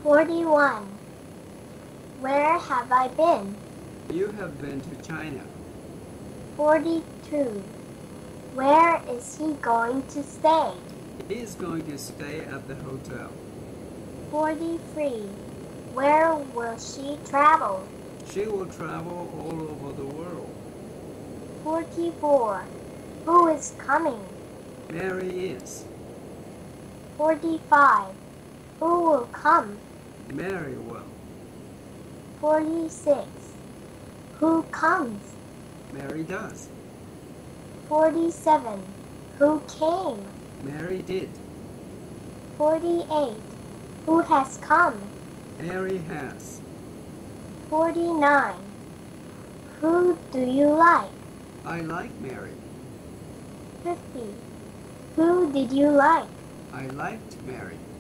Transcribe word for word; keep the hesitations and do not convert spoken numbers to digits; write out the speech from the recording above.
forty-one. Where have I been? You have been to China. forty-two. Where is he going to stay? He is going to stay at the hotel. forty-three. Where will she travel? She will travel all over the world. forty-four. Who is coming? Mary is. forty-five. Who will come? Mary will. forty-six. Who comes? Mary does. forty-seven. Who came? Mary did. forty-eight. Who has come? Mary has. forty-nine. Who do you like? I like Mary. fifty. Who did you like? I liked Mary.